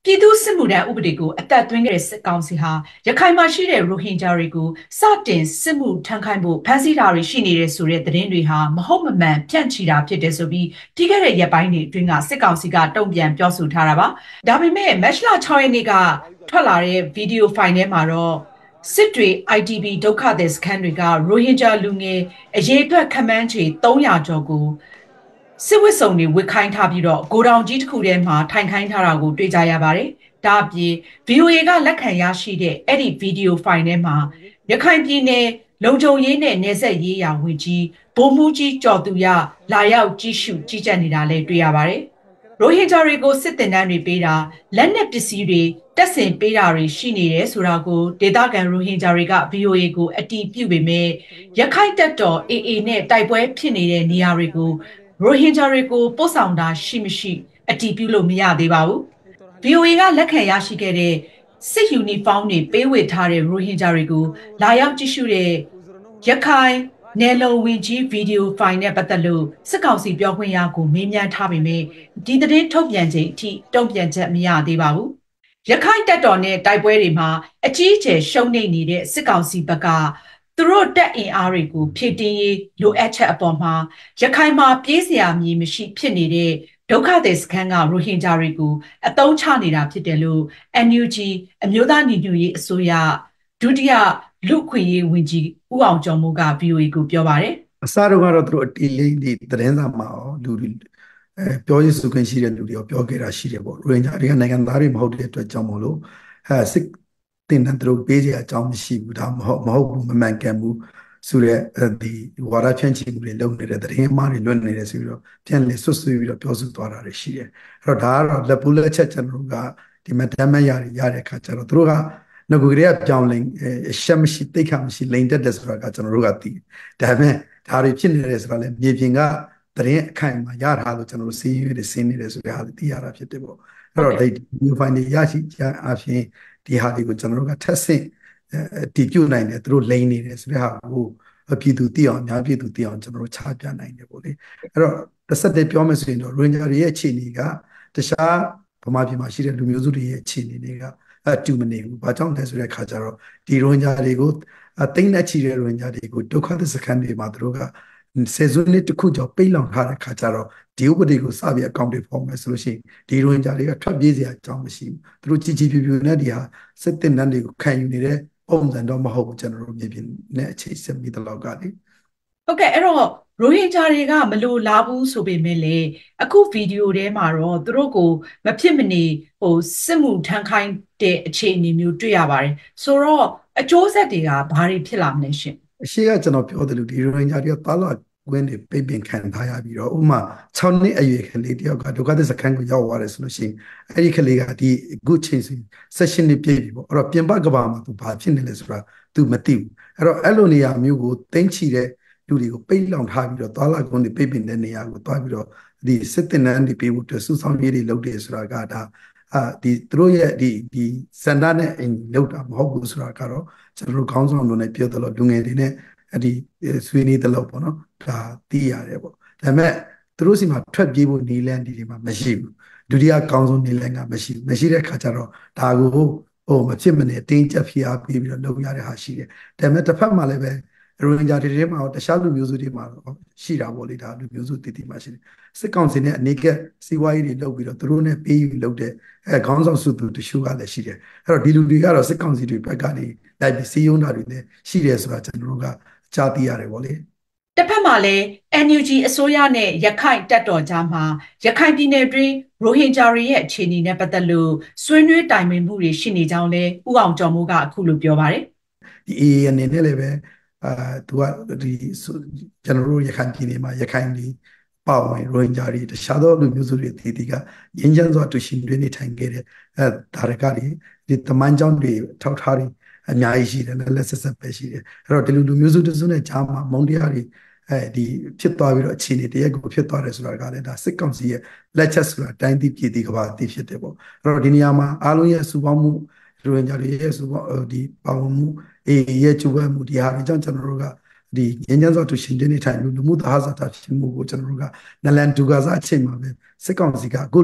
ပြည်သူ့စစ်မှုထမ်းဥပဒေကိုအသက်သွင်းခဲ့တဲ့စစ်ကောင်စီဟာရခိုင်မှာရှိတဲ့ရိုဟင်ဂျာတွေကိုစတင်စစ်မှုထမ်းခိုင်းဖို့ဖမ်းဆီးတာတွေရှိနေတဲ့ဆိုတဲ့သတင်းတွေဟာမဟုတ်မမှန်ဖြန့်ချီတာဖြစ်တယ်ဆိုပြီးပြီးခဲ့တဲ့ရက်ပိုင်းတွေအတွင်းကစစ်ကောင်စီကတုံ့ပြန်ပြောဆိုထားတာပါ။ဒါပေမဲ့မတ်လ6ရက်နေ့ကထွက်လာတဲ့ဗီဒီယိုဖိုင်ထဲမှာတော့စစ်တွေ IDP ဒုက္ခသည်စခန်းတွေကရိုဟင်ဂျာလူငယ်အရေအတွက်ခန့်မှန်းခြေ300ကျော်ကိုစစ်ဝတ်စုံတွေဝတ်ခိုင်းထားပြီးတော့ဂိုဒေါင်ကြီးတစ်ခုထဲမှာထိုင်ခိုင်းထားတာကိုတွေ့ကြရပါတယ်။ဒါအပြင် VOA ကလက်ခံရရှိတဲ့အဲ့ဒီဗီဒီယိုဖိုင်ထဲမှာရခိုင်ပြည်နယ်လုံခြုံရေးနဲ့နယ်စပ်ရေးရာဝန်ကြီးဗိုလ်မှူးကြီးကျော်သူရလာရောက်ကြီးကြပ်နေတာလည်းတွေ့ရပါတယ်။ရိုဟင်ဂျာတွေကိုစစ်တင်တန်းတွေပေးတာလက်နက်ပစ္စည်းတွေတက်ဆင်ပေးတာတွေရှိနေတယ်ဆိုတာကိုဒေသခံရိုဟင်ဂျာတွေက VOA ကိုအတည်ပြုပေမဲ့ရခိုင်တပ်တော် AA နဲ့တိုက်ပွဲဖြစ်နေတဲ့နေရာတွေကိုရိုဟင်ဂျာတွေကိုပို့ဆောင်တာရှိမရှိအတည်ပြုလို့မရသေးပါဘူး။ VOA ကလက်ခံရရှိခဲ့တဲ့စစ်ယူနီဖောင်းတွေပေးဝေထားတဲ့ရိုဟင်ဂျာတွေကိုလာရောက်ကြည့်ရှုတဲ့ရခိုင်နယ်လုံဝင်ကြီးဗီဒီယိုဖိုင်နဲ့ပတ်သက်လို့စစ်ကောင်စီပြောခွင့်ရကိုမေးမြန်းထားပေမဲ့ဒီသတင်းထုတ်ပြန်ချိန်အထိတုံ့ပြန်ချက်မရသေးပါဘူး။ရခိုင်တပ်တော်နဲ့တိုက်ပွဲတွေမှာအကြီးအကျယ်ရှုံးနိမ့်နေတဲ့စစ်ကောင်စီဘက်ကသူတို့တပ်အင်အားတွေကိုဖြည့်တင်းရေးလိုအပ်ချက်အပေါ်မှာရခိုင်မှာပြေးစရာမြေမရှိဖြစ်နေတဲ့ဒုက္ခသည်စခန်းကရိုဟင်ဂျာတွေကိုအသုံးချနေတာဖြစ်တယ်လို့ NUG အမျိုးသားညီညွတ်ရေးအစိုးရဒုတိယလူ့အခွင့်အရေးဝန်ကြီးဦးအောင်ကျော်မိုးက VOA ကိုပြောပါတယ်အစတော့ကတော့သူတို့အတီလေးဒီသတင်းစာမှာလူပြောရစုခွင့်ရှိတဲ့လူတွေပြောခဲ့တာရှိတယ်ပေါ့ရိုဟင်ဂျာတွေကနိုင်ငံသားတွေမဟုတ်တဲ့အတွက်ကြောင့်မို့လို့စစ်တင်တဲ့သူတို့ပေးကြအကြောင်းမရှိဘူးဒါမဟုတ်ဘူးမမှန်ကန်ဘူးဆိုတဲ့ဒီဝါဒဖြန့်ချီမှုတွေလုပ်နေတဲ့သတင်းအမှားတွေလွတ်နေတယ်ဆိုပြီးတော့ပြန်လည်ဆွဆွေးပြီးတော့ပြောဆိုသွားတာတွေရှိတယ်အဲ့တော့ဒါကတော့လက်ပူးလက်ချက်ကျွန်တော်တို့ကဒီမှာတမ်းမရတဲ့အခါကျတော့သူတို့ကငကူကလေးကပြောင်းလိန်ရှက်မရှိတိတ်ခါမရှိလိန်တက်တယ်ဆိုတာကကျွန်တော်တို့ကသိတယ်ဒါပေမဲ့ဒါတွေဖြစ်နေတယ်ဆိုတာလည်းမြေပြင်ကသတင်းအခိုင်အမာရထားလို့ကျွန်တော်တို့စီးရွေးတွေဆင်းနေတယ်ဆိုတဲ့ဟာသိရတာဖြစ်တယ်ပေါ့အဲ့တော့ဒီ new file တွေရရှိကြအပြင်ဒီဟာတွေကိုကျွန်တော်တို့ကထပ်ဆင့်တည်ပြုတ်နိုင်တယ်သူတို့လိန်နေတယ်ဆိုတဲ့ဟာကိုပြည်သူသိအောင်အများပြည်သူသိအောင်ကျွန်တော်တို့ချပြနိုင်တယ်ပေါ့လေအဲ့တော့တစ်ဆက်တည်းပြောမယ်ဆိုရင်တော့ Rohingya တွေရဲ့အခြေအနေကတခြားဗမာပြည်မှာရှိတဲ့လူမျိုးစုတွေရဲ့အခြေအနေတွေကအတူမနေဘူး။ဘာကြောင့်လဲဆိုတဲ့အခါကျတော့ဒီရိုဟင်ဂျာတွေကိုတိမ့်နဲ့ချီတဲ့ရိုဟင်ဂျာတွေကိုဒုက္ခသည်စခန်းတွေမှာသူတို့ကဆယ်စုနှစ်တစ်ခုကျော်ပိတ်လောင်ထားတဲ့အခါကျတော့ဒီဥပဒေကိုစပြီးအကောင့်တွေဖော်မယ်ဆိုလို့ရှိရင်ဒီရိုဟင်ဂျာတွေကထွက်ပြေးစရာအကြောင်းမရှိဘူး။သူတို့ကြီးပြူနဲ့ဒီဟာစစ်တင်တန်းတွေကိုခံယူနေတဲ့ပုံစံတော့မဟုတ်ဘူးကျွန်တော်တို့မြေပြင်နဲ့အခြေဆက်ပြီးတော့ကလေဟုတ်ကဲ့အဲ့တော့ရိုဟင်ဂျာတွေကမလိုလားဘူးဆိုပေမဲ့လေအခုဗီဒီယိုထဲမှာတော့သူတို့ကိုမဖြစ်မနေစစ်မှုထမ်းခိုင်းတဲ့အခြေအနေမျိုးတွေ့ရပါတယ်ဆိုတော့အကျိုးဆက်တွေကဘာတွေဖြစ်လာမလဲရှင်အရှိကကျွန်တော်ပြောတယ်လို့ဒီရိုဟင်ဂျာတွေကတာလာကွင်းတွေပိတ်ပင်ခံထားရပြီးတော့ဥမာ6နှစ်အရွယ်ကလေးတယောက်ကဒုက္ခသည်စခန်းကိုရောက်သွားတယ်ဆိုလို့ရှိရင်အဲ့ဒီကလေးကဒီအခုချိန်စီ16နှစ်ပြည့်ပြီပေါ့အဲ့တော့ပြင်ပကဘာမှာသူဘာဖြစ်နေလဲဆိုတာသူမသိဘူးအဲ့တော့အဲ့လိုနေရာမျိုးကိုတင်းချီတဲ့လူတွေကိုပိတ်လောင်ထားပြီးတော့တာလာကွင်းတွေပိတ်ပင်တဲ့နေရာကိုတွားပြီးတော့ဒီစစ်တင်နန်းတွေပေးဖို့အတွက်စုဆောင်ရေးတွေလုပ်တယ်ဆိုတာကဒါဒီသူတို့ရဲ့ဒီစန္ဒနဲ့အင်လောက်တာမဟုတ်ဘူးဆိုတာကတော့ကျွန်တော်တို့ခေါင်းဆောင်တို့နဲ့ပြောတယ်လို့လူငယ်တွေနဲ့အဲ့ဒီဆွေးနွေးတယ်လို့ပေါ့နော်ဒါသိရတယ်ပေါ့ဒါပေမဲ့သူတို့စီမှာထွက်ပြေးဖို့နေလန်းဒီမှာမရှိဘူးဒုတိယကောင်းဆုံးနေလန်းကမရှိတဲ့ခါကျတော့ဒါကိုမဖြစ်မနေတင်းကျပ်ဖိအားပေးပြီးတော့လုပ်ရတဲ့ဟာရှိတယ်ဒါပေမဲ့တစ်ဖက်မှာလည်းပဲရိုဟင်ဂျာတွေမှာတခြားလူမျိုးစုတွေမှာရှိတာပေါ့လေဒါလူမျိုးစုတည်တည်မှာရှိတယ်စစ်ကောင်စီနဲ့အနေကစီးပွားရေးတွေလုပ်ပြီးတော့သူတို့နဲ့ပေးယူလုပ်တဲ့ခေါင်းဆောင်စုသူတချို့ကလည်းရှိတယ်အဲ့တော့ဒီလူတွေကတော့စစ်ကောင်စီတွေဘက်ကနေလိုက်ပြီးစီးရုံးတာတွေလည်းရှိတယ်ဆိုတာကျွန်တော်တို့ကကြားသိရတယ်ပေါ့လေတစ်ဖက်မှာလည်း NUG အစိုးရနဲ့ရခိုင်တပ်တော်ကြားမှာရခိုင်ပြည်နယ်တွင်းရိုဟင်ဂျာတွေရဲ့အခြေအနေနဲ့ပတ်သက်လို့ဆွေးနွေးတိုင်ပင်မှုတွေရှိနေကြောင်းလဲဦးအောင်ကျော်မိုးကအခုလိုပြောပါတယ်ဒီ AA အနေနဲ့လည်းပဲသူကဒီကျွန်တော်တို့ရခိုင်ပြည်နယ်မှာရခိုင်ပြည်ပါဝင်ရိုဟင်ဂျာတွေတခြားသောလူမျိုးစုတွေဒီကငင်းချမ်းစွာတူရှင်တွေနေထိုင်ခဲ့တဲ့ဒါရကတွေဒီတမန်ကြောင်းတွေထောက်ထားတွေအများကြီးရှိတယ်လက်ဆက်ဆက်ပဲရှိတယ်အဲ့တော့ဒီလူမျိုးစုတစုနဲ့ကြားမှာမုံတရားတွေဒီဖြစ်သွားပြီးတော့အခြေအနေတရက်ကိုဖြစ်သွားတယ်ဆိုတာကလည်းဒါစစ်ကောင်စီရဲ့လက်ချက်ဆိုတာတိုင်းပြည်ပြည်ကဘာသိဖြစ်တယ်ပေါ့အဲ့တော့ဒီနေရာမှာအားလုံးရဲ့စုပေါင်းမှုရိုဟင်ဂျာတွေရဲ့စုပေါင်းဒီပါဝင်မှုရဲ့ကျူဝဲမှုဒီဟာတွေကြောင့်ကျွန်တော်တို့ကဒီငင်းချမ်းစွာတူရှင်နေထိုင်လူမှုသဟဇာတာဖြစ်မှုကိုကျွန်တော်တို့ကနလန်ဒူဂါဇာအချိန်မှာပဲစစ်ကောင်စီကအခုလို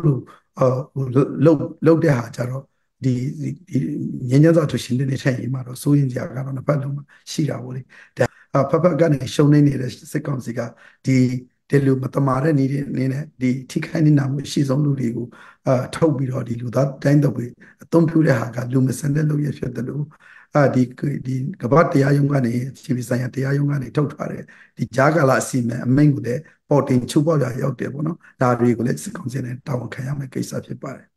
လုတ်တဲ့ဟာကြတော့ဒီငញ្ញစွာထုတ်ရှင်တဲ့ထိုင်ရင်မှာတော့စိုးရင်ကြကတော့နှစ်ဖက်လုံးမှာရှိတာပေါ့လေဖက်ဖက်ကနေရှုံနေနေတဲ့စစ်ကောင်စီကဒီလူမတမာတဲ့နေနဲ့ဒီထိခိုက်နေတာမျိုးရှိဆုံးလူတွေကိုထုတ်ပြီးတော့ဒီလူသားတိုင်းတော့ပြီးအသုံးပြုတဲ့ဟာကလူမဆန်တဲ့လူရဖြစ်တယ်လို့ဒီကမ္ဘာတရားရုံးကနေခြေပဆိုင်ရာတရားရုံးကနေထုတ်ထားတယ်ဒီဂျာကာလာအစီမံအမိန့်ကိုလည်းပေါ်တင်ချုပ်ပေါ်ရရောက်တယ်ပေါ့နော်ဒါတွေကိုလည်းစစ်ကောင်စီနဲ့တာဝန်ခံရမယ့်ကိစ္စဖြစ်ပါတယ်